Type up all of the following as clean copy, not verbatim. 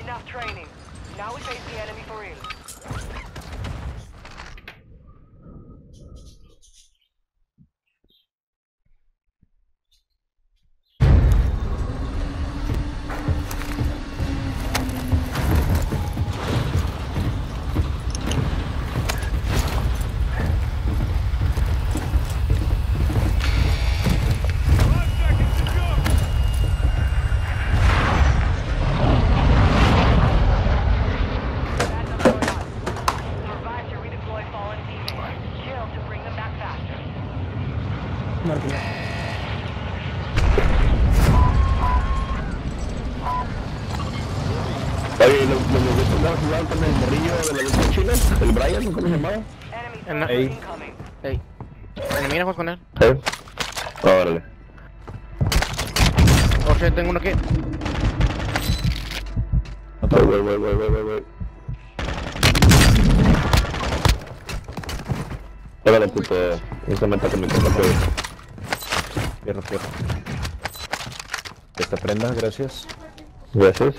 Enough training. Now we face the enemy for real. Oye, los soldados jugaban con el morrillo de la lucha china, el Brian, ¿cómo se llamaba? Ey. Ey. Mira, juego con él. Órale. O sea, tengo uno aquí. Voy. Órale, puto. No se meta con mi cosa, pues. Fierro. Que esta prenda, gracias. Gracias.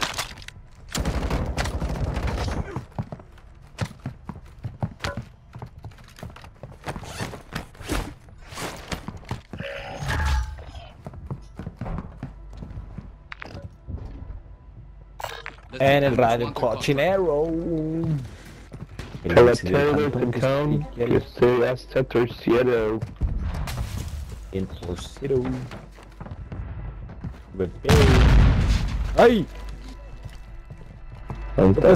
En el radio cochinero. El alcalde Town, que se hasta tercero. El tercero. Bebé. ¡Ay! Arriba,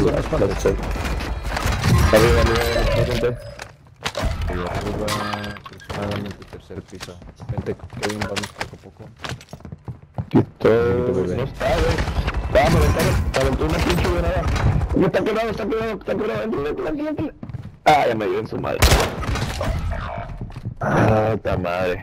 aproximadamente tercer piso. Vente, Kevin, vamos poco a poco. Quito, no está, vamos, aventó una pinche granada. Está quebrado, entra. Ah, ya me dio en su madre. Ah, ta madre.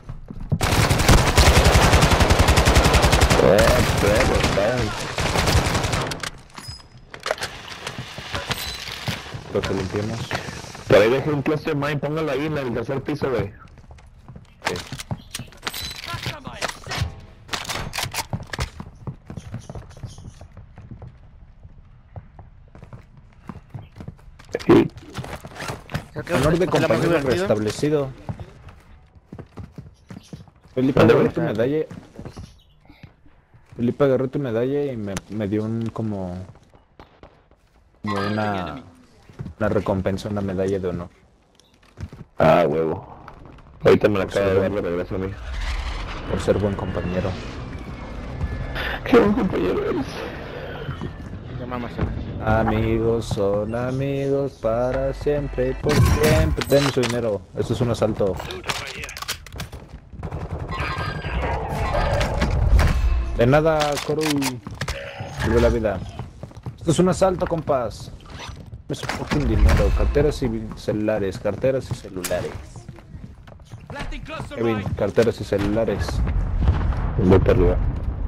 Lo que limpiemos. Por ahí dejé un cluster mine, póngalo ahí en el tercer piso, güey. Okay. Sí. Honor de compañero restablecido. Felipe agarró tu medalla. Felipe agarró tu medalla y me dio un como una recompensa, una medalla de honor. Ah, huevo. Ahorita me la acabo de dar de regreso a mí. Por ser buen compañero. Qué buen compañero eres. Amigos son amigos para siempre y por siempre. Denme su dinero. Esto es un asalto. De nada, Coru. Vive la vida. Esto es un asalto, compas. Me su fucking dinero. Carteras y celulares. Carteras y celulares. Kevin, carteras y celulares. Voy para arriba.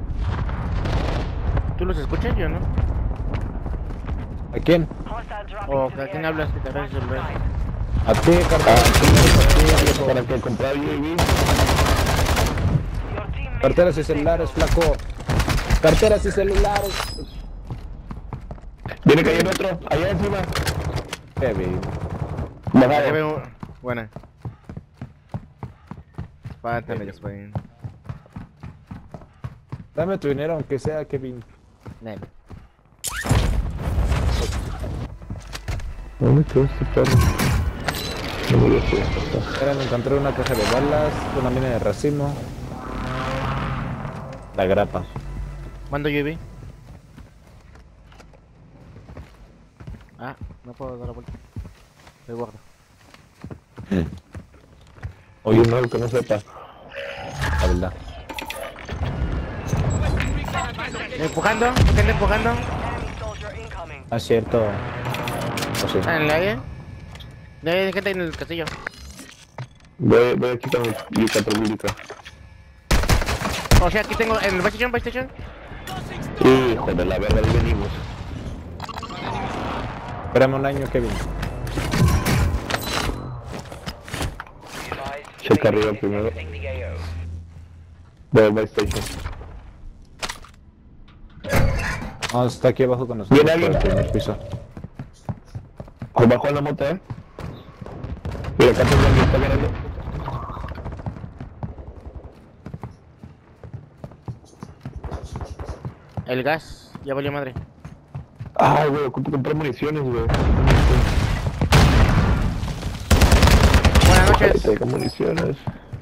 ¿Tú los escuchas, yo no? ¿A quién? ¿O a quién hablas que te agarres el celular? A ti, carteras. Para que comprar UAV. Carteras y celulares, flaco. Carteras y celulares. Viene cayendo otro, allá encima. Kevin. Aquí veo... Buena. Espántame, Spain. Dame tu dinero, aunque sea, Kevin. ¿Dónde quedó este perro? No me lo sé. Ahora me encontré una caja de balas, una mina de racimo. La grapa. ¿Mando UAV? Ah, no puedo dar la vuelta. Estoy guardo. Oye, no, que no sepa. La verdad. ¿Empujando? ¿Por qué anda empujando? Ah, cierto. O sí. ¿En el aire? Hay gente en el castillo. Voy aquí con mi Yucatolírica. O sea, aquí tengo en el Buy Station. Hijo de la verga, ahí venimos. Espérame un año, Kevin. Checa arriba primero. Voy al Buy Station. No, está aquí abajo con nosotros. Viene alguien. Por el primer piso. Abajo en la moto, Mira, acá tengo alguien, está ganando. El gas, ya valió madre. Ay, güey, ocupo comprar municiones, güey. Buenas noches. Tengo municiones.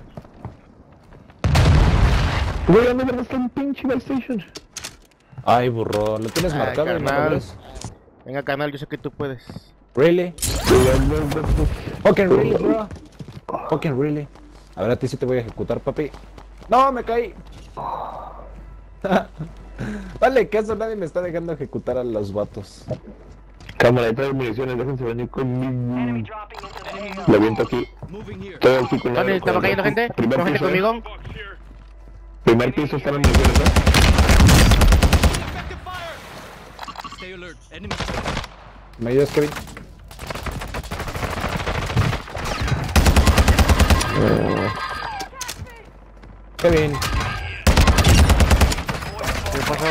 Güey, ¿dónde está un pinche PlayStation? Ay, burro, lo tienes Ay, marcado y no lo carnal. ves. Venga, canal, yo sé que tú puedes. Really? Fucking really, bro. Fucking really. A ver, a ti sí te voy a ejecutar, papi. ¡No, me caí! Vale, que eso nadie me está dejando ejecutar a los vatos. Cámara, hay municiones, déjense venir Enemy conmigo. dropping into the AO. Lo viento aquí. Todo aquí con ¿Dónde estaba cayendo gente? Primer ¿No gente piso, conmigo? Primer piso están las municiones, Stay alert. Enemy. ¿Me ayudas, Kevin? Kevin. ¿Qué pasó?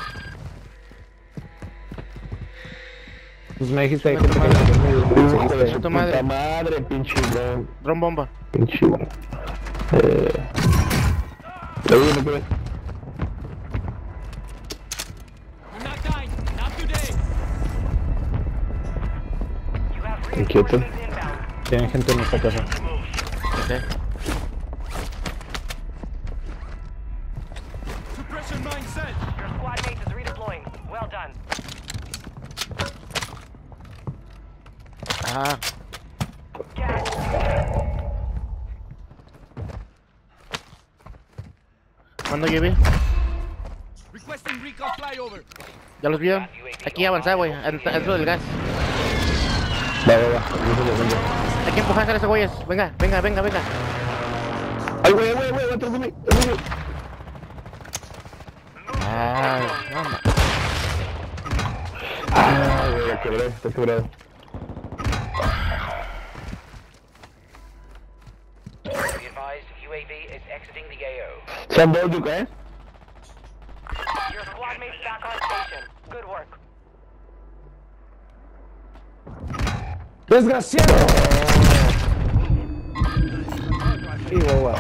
Pues me dijiste que Hijo de su tu puta madre. madre, pinche bro. Dron bomba. Pinche bro. Ayúdame, güey. We're not dying. Not today. You have Inquieto. reinforcements inbound. Tienen gente en esta casa. Sí. Suppression mine set. Your squad mate is redeploying. Well done. Ah, Gas. ¿cuándo llevé? Requesting recon flyover. ¿Ya los vio? Aquí avanzar, güey, dentro del gas. Va. Yo se lo vendo. Hay que empujar a esos güeyes. Venga. Ay, güey, atrás de mí. Ay, no, Ah, güey, la quebré, está quebrado. Be advised, UAV is exiting the AO. Son dos, Yuka, Your squad mate's back on station. Good work. ¡Desgraciado! Y guau.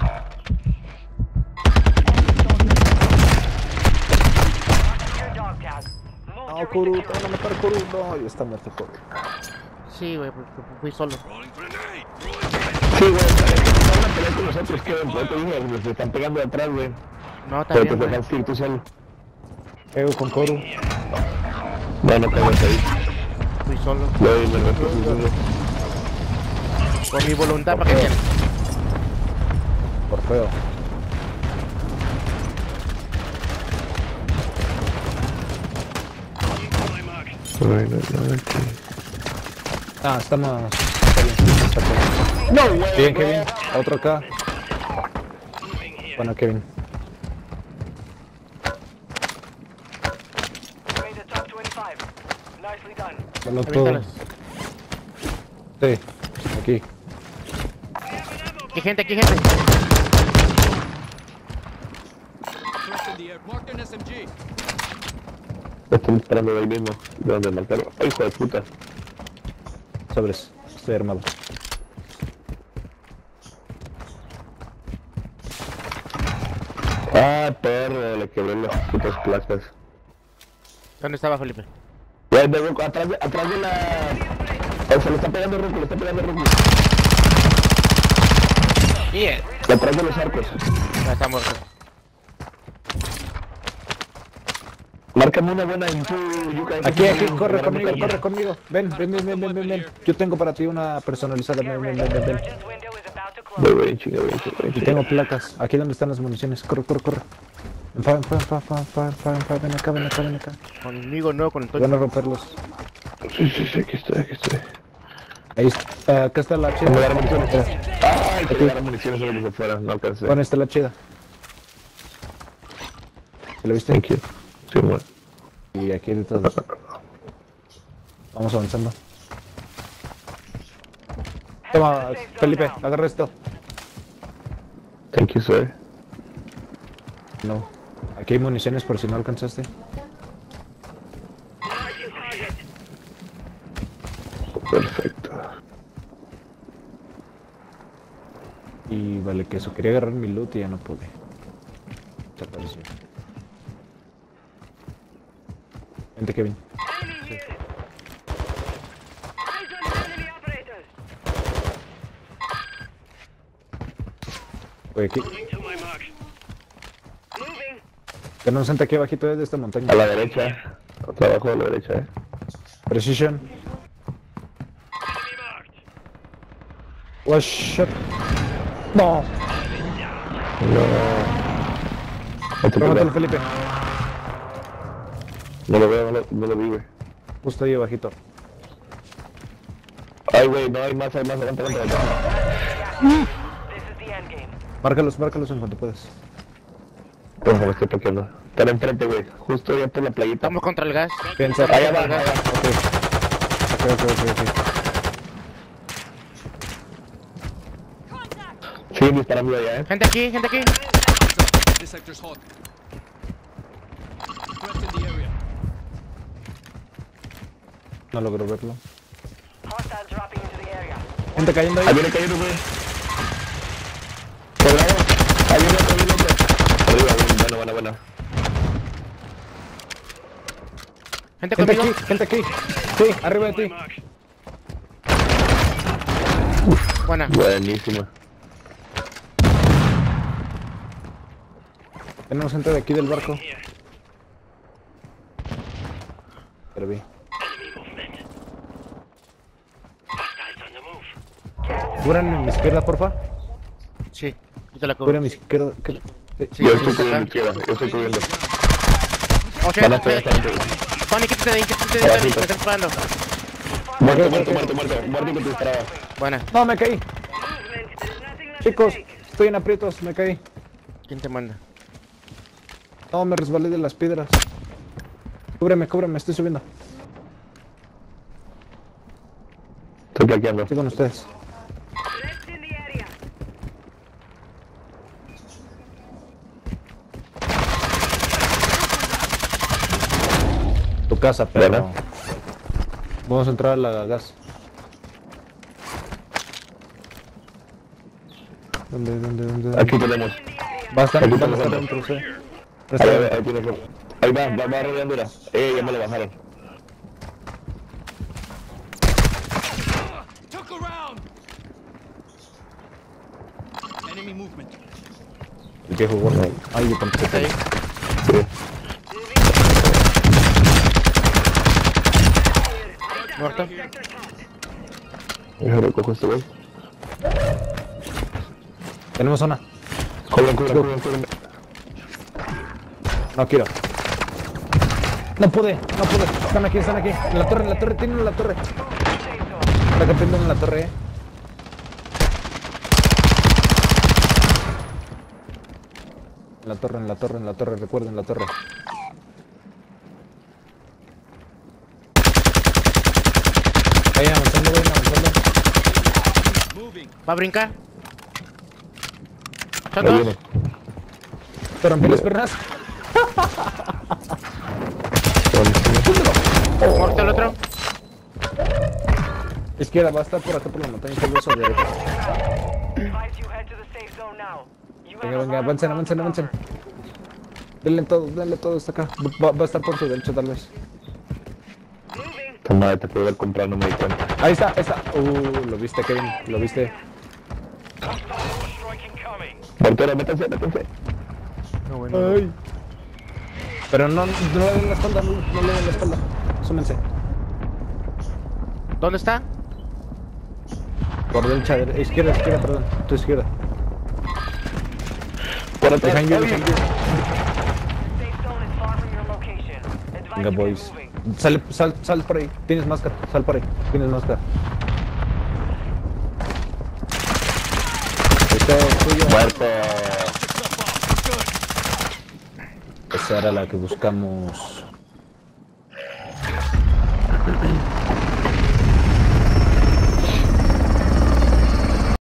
Your dog tag. Move No, to Kuru, te resecure. van a matar, Kuru. No, ya está muerto, Kuru. sí, güey, fui solo. Sí, güey, están a pelear con nosotros, Kevin. Por eso digo, nos están pegando de atrás, güey. No, está Pero bien, te güey. dejas ir tú solo. Pego con Kuru. Bueno, te vas a ir. Fui solo. Voy, me reto, Con mi voluntad, ¿para qué quieres? Por feo. Ah, estamos... No, güey. Bien, Kevin. Otro acá. Bueno, Kevin. You made the top 25. Nicely done. Solo todo. Aviéntalas. Sí, aquí. Aquí gente. Thrust in the air. Marked an SMG. Me están esperando de ahí mismo, de donde marcaron. Ay, hijo de puta. Sobres. Estoy armado. Ah, perro, le quebré las putas placas. ¿Dónde estaba Felipe? Güey, de Ruco, atrás de la... Oh, se lo está pegando Ruco, Bien. Atrás de los arcos. Ya está muerto. Márcame una buena en tu Yuka. Aquí, corre conmigo. Ven. Yo tengo para ti una personalizada. Ven. Surgeon's window is about to close. Voy, chinga. Y tengo placas. Aquí donde están las municiones. Corre. Ven acá. Conmigo no, con el Van a romperlos. Sí, aquí estoy. Ahí está. Acá está la Me voy a dar chida. municiones. Ay, te voy a dar municiones sobre los afuera, no alcancé. Bueno, está la chida. ¿Se lo viste? Thank you. Sí, bueno. Y aquí detrás. Vamos avanzando. Toma, Felipe, agarra esto. Thank you, sir. No. Aquí hay municiones por si no alcanzaste. Perfecto. Y vale que eso, quería agarrar mi loot y ya no pude. Se apareció. Vente, Kevin. Voy aquí. Tenemos gente aquí abajito de esta montaña. A la derecha. Otro abajo a la derecha, Precision. Watch shot. No. Pégmatelo, Felipe. No lo veo, no lo vi, güey. Justo ahí abajito. Ay, güey, no hay más, aguanta. This is the end game. Márcalos en cuanto puedas. Pues me estoy toqueando. Están enfrente, güey. Justo allá por la playita. Estamos contra el gas. Piensa. Allá va, allá va. Ok. Siguen disparando allá, Gente aquí. This sector's hot. Threats in the area. No logro verlo. Hostiles dropping into the area. Gente cayendo Ahí ahí. viene cayendo, güey. Colgado. Ahí viene otro. Arriba, buena. Gente Gente conmigo. aquí, gente aquí. Sí, arriba de ti. Buena. Buenísima. Tenemos gente de aquí del barco. Pero vi. Cúbranme mi izquierda, porfa. Sí. Yo te la cubro. Cúbranme mi izquierda. Sí, Yo sí, estoy sí, cubriendo acá. izquierda, yo estoy cubriendo. Oh, shit, Van a estar hey. bastante. Tony, quítate de ahí, Tony. Me están disparando. Muerto que te disparaba. Buena. No, me caí. Chicos, estoy en aprietos, me caí. ¿Quién te manda? No, me resbalé de las piedras. Cúbreme, estoy subiendo. Estoy plaqueando. Estoy con ustedes. Tu casa, pero... Bueno. Vamos a entrar a la gas. ¿Dónde? Aquí tenemos. Va a estar Aquí dentro, estamos sí. Ahí tienes. Ahí va rodeando. Ya me lo bajaron. Took around. Enemy movement. El viejo gordo. Ay, yo tampoco. Está ahí. Sí. Muerto. Déjame recojo este güey. Tenemos zona. Cubren. No quiero. No pude. Están aquí. En la torre, tienen la torre. Está campeando en la torre, En la torre, recuerden la torre. Vayan avanzando. Moving. Va a brincar. Ahí Chotos. viene. Te rompí las piernas. Muerto el otro. Izquierda, va a estar por acá por la montaña. Que derecha. Advise you head to the safe zone now. You have a Venga, lot of avancen. ground to cover. Denle todo hasta acá. Va a estar por su derecha tal vez. Esta madre te puedo ver comprar, no me di cuenta. Ahí está. Lo viste, Kevin. Lo viste. Mortero, métanse. No, bueno. Ay. Pero no le den la espalda, no le den la espalda. Súmense. ¿Dónde está? Por derecha, izquierda, perdón. Tu izquierda. Por atrás. Behind you. Safe zone is far from your location. Advise Venga, you boys. get moving. Sal por ahí. Tienes máscara. Sal por ahí. Tienes máscara. Este es tuyo. Muerto. Esa era la que buscamos.